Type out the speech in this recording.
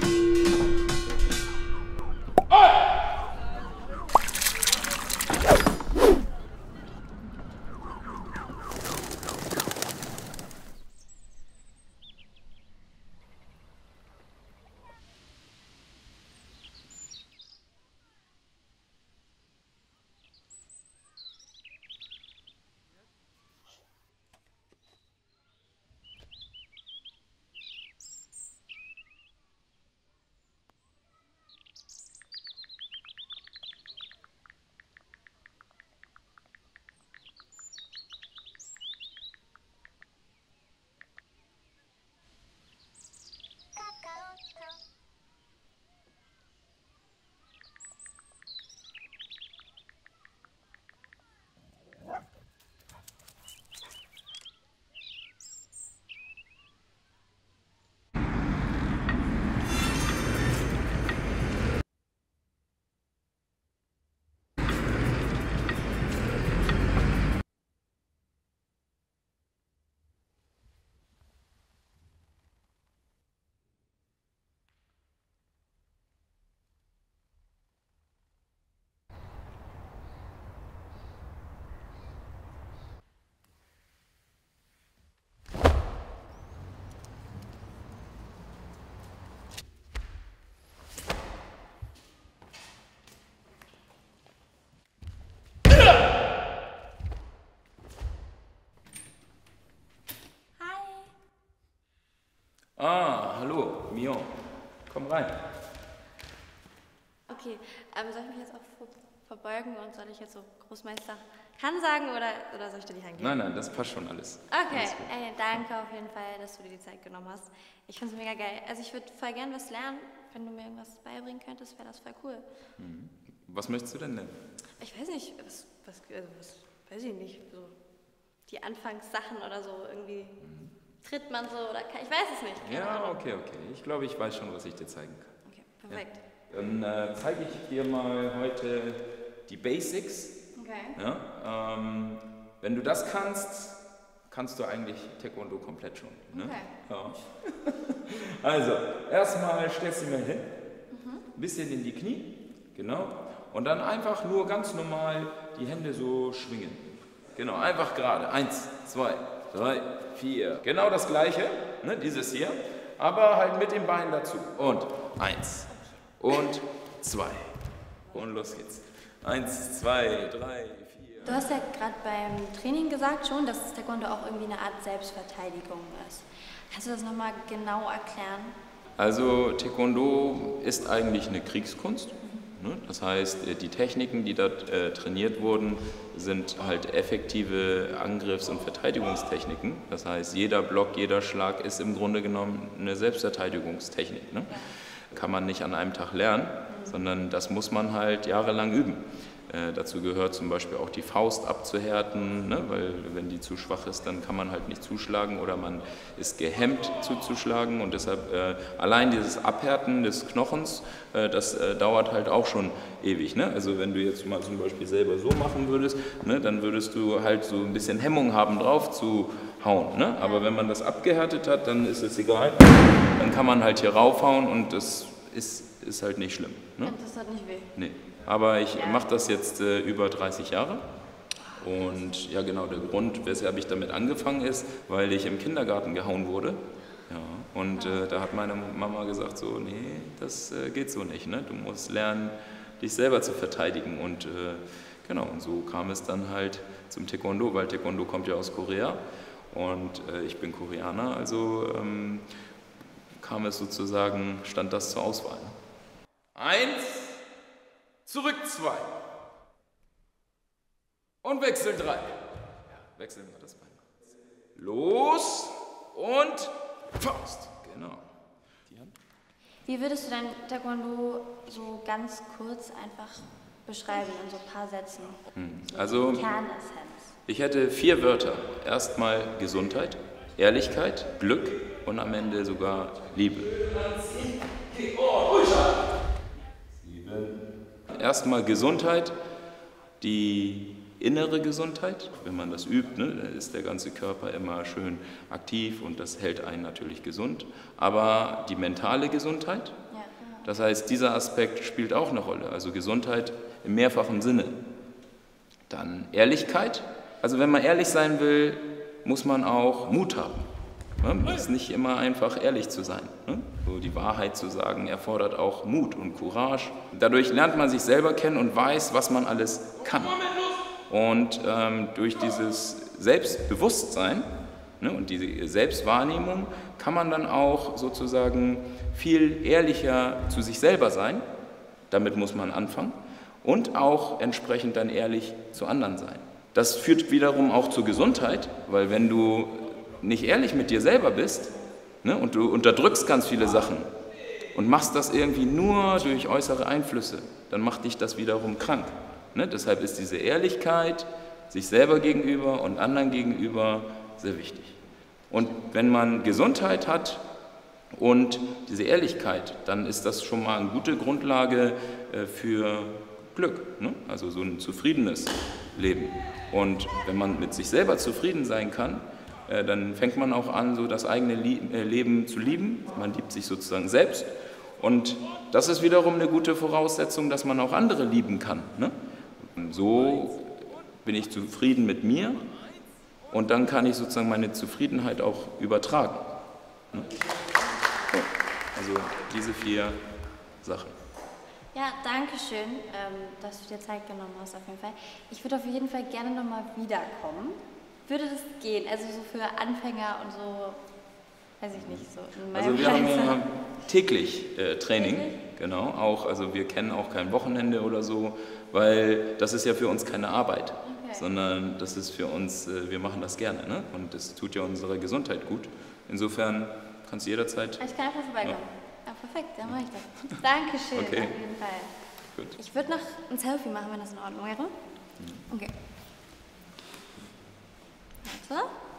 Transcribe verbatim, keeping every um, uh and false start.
Ah, hallo, Mio. Komm rein. Okay, ähm, soll ich mich jetzt auch ver verbeugen und soll ich jetzt so Großmeister Han sagen oder, oder soll ich dir die Hand geben? Nein, nein, das passt schon alles. Okay, alles ey, danke auf jeden Fall, dass du dir die Zeit genommen hast. Ich finde es mega geil. Also ich würde voll gern was lernen. Wenn du mir irgendwas beibringen könntest, wäre das voll cool. Mhm. Was möchtest du denn lernen? Ich weiß nicht, was, was, also was weiß ich nicht, so die Anfangssachen oder so irgendwie. Mhm. Tritt man so oder kann, ich weiß es nicht. Keine ja, Ahnung. okay, okay. Ich glaube, ich weiß schon, was ich dir zeigen kann. Okay, perfekt. Ja. Dann äh, zeige ich dir mal heute die Basics. Okay. Ja, ähm, wenn du das kannst, kannst du eigentlich Taekwondo komplett schon. Ne? Okay. Ja. Also, erstmal stellst du mir hin, mhm. ein bisschen in die Knie, genau, und dann einfach nur ganz normal die Hände so schwingen. Genau, einfach gerade. Eins, zwei, drei, vier. Genau das gleiche, ne, dieses hier, aber halt mit dem Bein dazu. Und eins und zwei. Und los geht's. Eins, zwei, drei, vier. Du hast ja gerade beim Training gesagt schon, dass Taekwondo auch irgendwie eine Art Selbstverteidigung ist. Kannst du das nochmal genau erklären? Also Taekwondo ist eigentlich eine Kriegskunst. Ne? Das heißt, die Techniken, die dort äh, trainiert wurden, sind halt effektive Angriffs- und Verteidigungstechniken. Das heißt, jeder Block, jeder Schlag ist im Grunde genommen eine Selbstverteidigungstechnik. Ne? Kann man nicht an einem Tag lernen, mhm. sondern das muss man halt jahrelang üben. Äh, dazu gehört zum Beispiel auch die Faust abzuhärten, ne? Weil wenn die zu schwach ist, dann kann man halt nicht zuschlagen oder man ist gehemmt zuzuschlagen und deshalb äh, allein dieses Abhärten des Knochens, äh, das äh, dauert halt auch schon ewig. Ne? Also wenn du jetzt mal zum Beispiel selber so machen würdest, ne, dann würdest du halt so ein bisschen Hemmung haben drauf zu hauen. Ne? Aber wenn man das abgehärtet hat, dann ist es egal, dann kann man halt hier raufhauen und das ist, ist halt nicht schlimm. Ne? Und das hat nicht weh? Nee. Aber ich ja. mache das jetzt äh, über dreißig Jahre und ja genau, der Grund, weshalb ich damit angefangen ist, weil ich im Kindergarten gehauen wurde. Ja, und äh, da hat meine Mama gesagt so, nee, das äh, geht so nicht, ne? Du musst lernen, dich selber zu verteidigen und äh, genau, und so kam es dann halt zum Taekwondo, weil Taekwondo kommt ja aus Korea und äh, ich bin Koreaner, also ähm, kam es sozusagen, stand das zur Auswahl. Eins, zurück zwei und wechsel drei. Ja, wechseln wir das Bein. Los und Faust. Genau. Die Hand. Wie würdest du dein Taekwondo so ganz kurz einfach beschreiben in so ein paar Sätzen? Hm. Also, Kernessenz. Ich hätte vier Wörter. Erstmal Gesundheit, Ehrlichkeit, Glück und am Ende sogar Liebe. Erstmal Gesundheit, die innere Gesundheit. Wenn man das übt, ne, dann ist der ganze Körper immer schön aktiv und das hält einen natürlich gesund. Aber die mentale Gesundheit, Ja. Das heißt, dieser Aspekt spielt auch eine Rolle, also Gesundheit im mehrfachen Sinne. Dann Ehrlichkeit. Also wenn man ehrlich sein will, muss man auch Mut haben. Ne? Es ist nicht immer einfach, ehrlich zu sein. Ne? So die Wahrheit zu sagen, erfordert auch Mut und Courage. Dadurch lernt man sich selber kennen und weiß, was man alles kann. Und ähm, durch dieses Selbstbewusstsein, ne, und diese Selbstwahrnehmung kann man dann auch sozusagen viel ehrlicher zu sich selber sein. Damit muss man anfangen. Und auch entsprechend dann ehrlich zu anderen sein. Das führt wiederum auch zur Gesundheit, weil wenn du nicht ehrlich mit dir selber bist, ne, und du unterdrückst ganz viele Sachen und machst das irgendwie nur durch äußere Einflüsse, dann macht dich das wiederum krank. Ne? Deshalb ist diese Ehrlichkeit sich selber gegenüber und anderen gegenüber sehr wichtig. Und wenn man Gesundheit hat und diese Ehrlichkeit, dann ist das schon mal eine gute Grundlage äh, für Glück, ne? Also so ein zufriedenes Leben. Und wenn man mit sich selber zufrieden sein kann, äh, dann fängt man auch an, so das eigene Lie äh, Leben zu lieben. Man liebt sich sozusagen selbst. Und das ist wiederum eine gute Voraussetzung, dass man auch andere lieben kann. Ne? Und so bin ich zufrieden mit mir und dann kann ich sozusagen meine Zufriedenheit auch übertragen. Ne? So, also diese vier Sachen. Ja, danke schön, ähm, dass du dir Zeit genommen hast auf jeden Fall. Ich würde auf jeden Fall gerne nochmal wiederkommen. Würde das gehen? Also so für Anfänger und so, weiß ich nicht, so in meinem Also wir haben Alter. ja täglich äh, Training, Täglich? genau, auch, also wir kennen auch kein Wochenende oder so, weil das ist ja für uns keine Arbeit, Okay. sondern das ist für uns, äh, wir machen das gerne, ne? Und das tut ja unserer Gesundheit gut. Insofern kannst du jederzeit. Ich kann einfach vorbeikommen. Ja, perfekt, dann mache ich das. Dankeschön, Okay. auf jeden Fall. Gut. Ich würde noch ein Selfie machen, wenn das in Ordnung wäre. Okay. Warte.